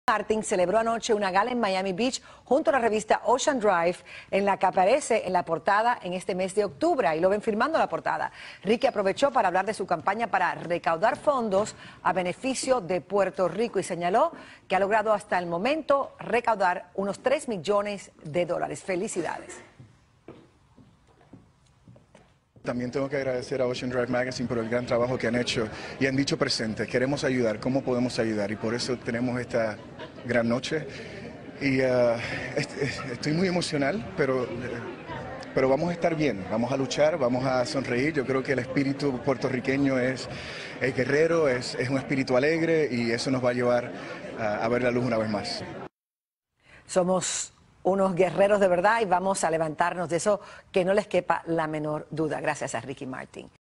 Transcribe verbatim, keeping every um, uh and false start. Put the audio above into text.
Martin celebró anoche una gala en Miami Beach junto a la revista Ocean Drive, en la que aparece en la portada en este mes de octubre. Ahí lo ven firmando la portada. Ricky aprovechó para hablar de su campaña para recaudar fondos a beneficio de Puerto Rico y señaló que ha logrado hasta el momento recaudar unos tres millones de dólares. Felicidades. También tengo que agradecer a Ocean Drive Magazine por el gran trabajo que han hecho y han dicho presente, queremos ayudar, ¿cómo podemos ayudar? Y por eso tenemos esta gran noche. Y uh, estoy muy emocional, pero, pero vamos a estar bien, vamos a luchar, vamos a sonreír. Yo creo que el espíritu puertorriqueño es, es guerrero, es, es un espíritu alegre y eso nos va a llevar a, a ver la luz una vez más. Somos unos guerreros de verdad y vamos a levantarnos de eso, que no les quepa la menor duda. Gracias a Ricky Martin.